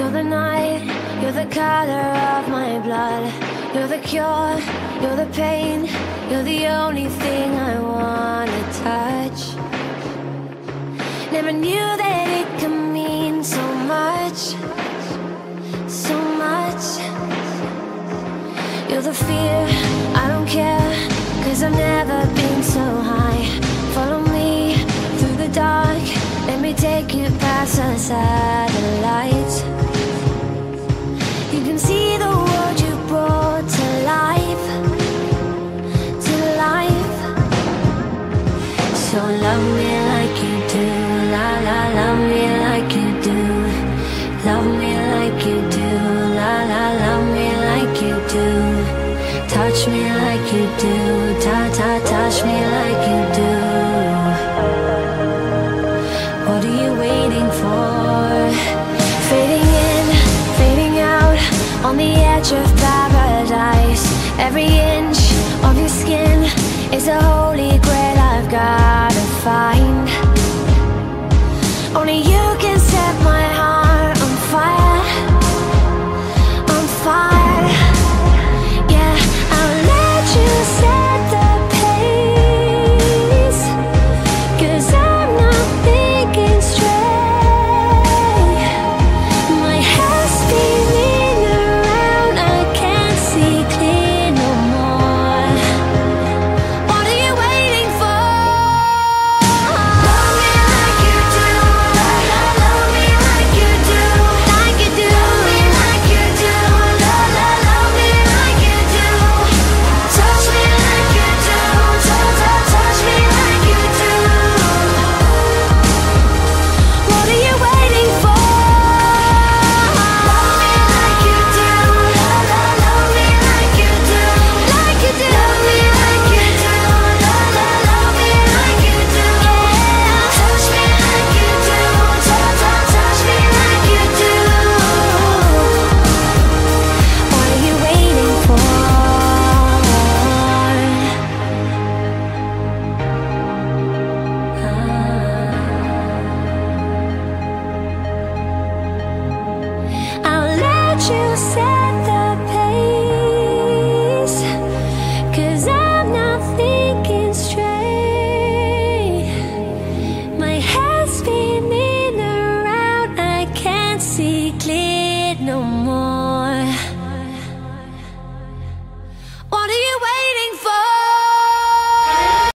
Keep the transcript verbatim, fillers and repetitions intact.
You're the night, you're the color of my blood. You're the cure, you're the pain. You're the only thing I wanna touch. Never knew that it could mean so much, so much. You're the fear, I don't care, 'cause I've never been so high. Follow me through the dark, let me take you past the satellites. You can see the world you brought to life, to life. So love me like you do, la la, love me like you do. Love me like you do, la la, love me like you do. Touch me like you do, ta ta, touch me like you do. What are you waiting for? Fading in, fading out, on the edge of paradise. Every inch of your skin is a holy grail I've gotta find. Only you